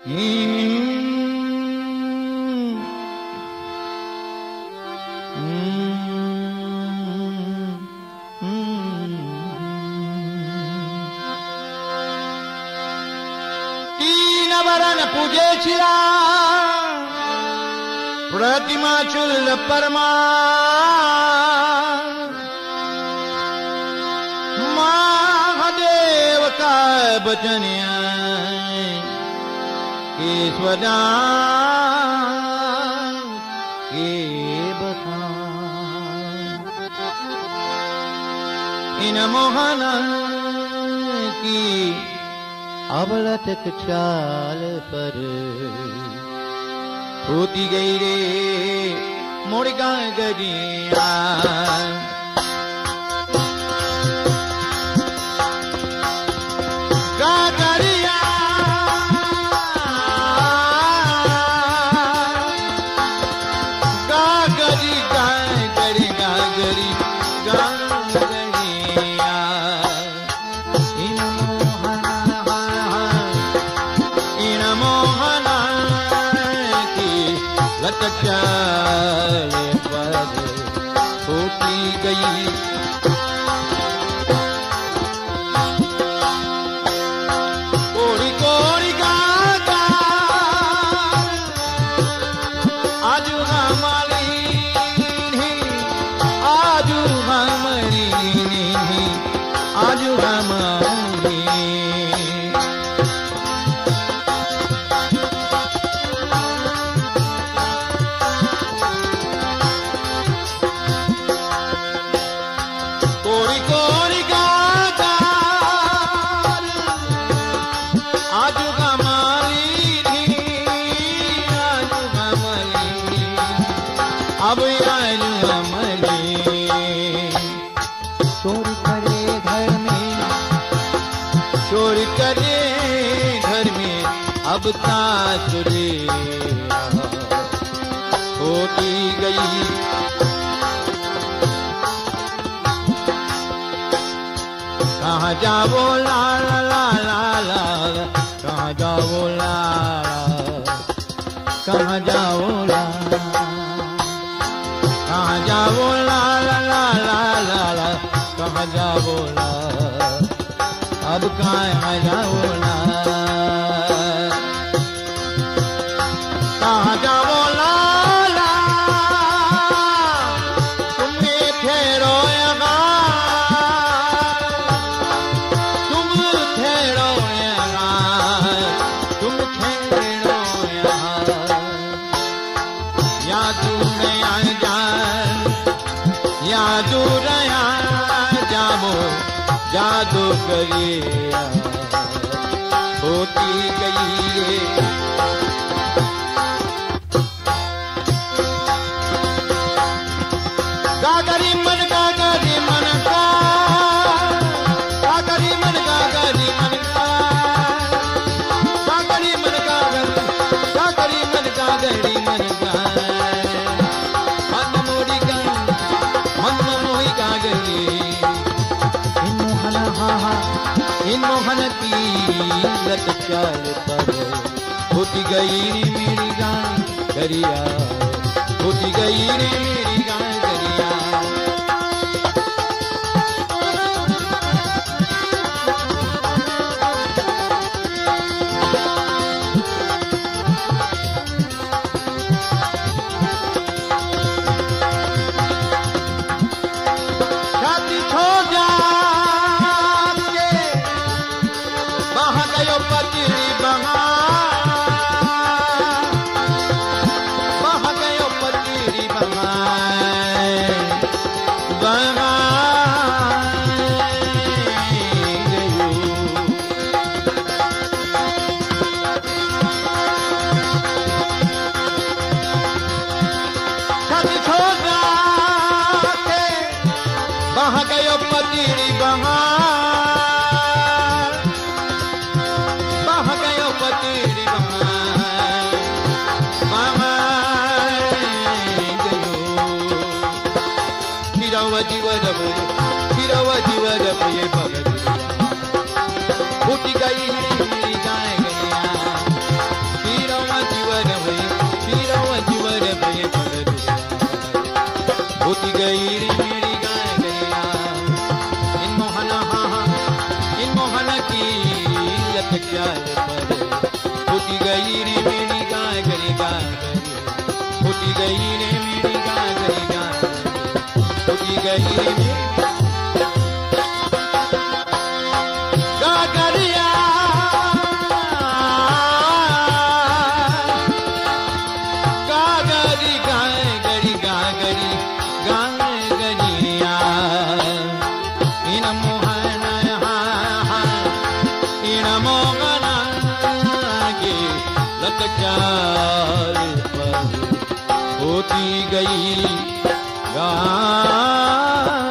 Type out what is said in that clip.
तीन वरन पूजे छिला प्रतिमा चुल परमा महादेव का बचन ईश्वरा के बखान इन मोहन की अबलतक चाल पर होती गई रे मुर्गा गरिया गागरिया गागरी गागरी गागरी गागरिया इन मोहना की लटक चाल पर होती गई अब तासुरे होती गई कहाँ जाओ ला ला ला ला ला कहाँ जाओ ला कहाँ जाओ ला कहाँ जाओ ला ला ला ला ला ला कहाँ जाओ ला अब कहाँ जाओ ला कहाँ जाओ लाला तुम्हें ठहरो यहाँ तुम ठहरो यहाँ तुम ठहरो यहाँ या दूर यहाँ जान या दूर यहाँ जामो जादू करिए होती गई रे गागरी मन का गागरी मन का गागरी मन का गागरी मन का गागरी मन का गागरी मन का गागरी मन का मन मोरी का मन मोही गागरी इन मोहन हा इन मोहन की लत चाल पर होती गई रे मेरी गागरिया होती गई रे मेरी गागरिया Bye. टूटी गई रे मेरी गागरी गागरी, टूटी गई रे मेरी गागरिया, गागरी गागरी गागरी गागरिया, इन मोहन इन मोहना के लकचार पर होती गई गा